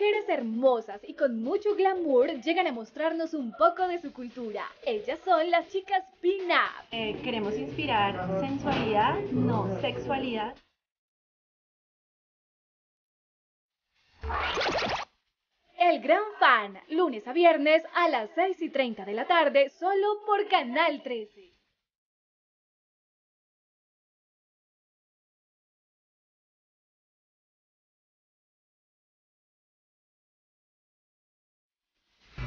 mujeres hermosas y con mucho glamour llegan a mostrarnos un poco de su cultura. Ellas son las chicas Pin-Up. Queremos inspirar sensualidad, no sexualidad. El Gran Fan, lunes a viernes a las 6:30 de la tarde, solo por Canal 13.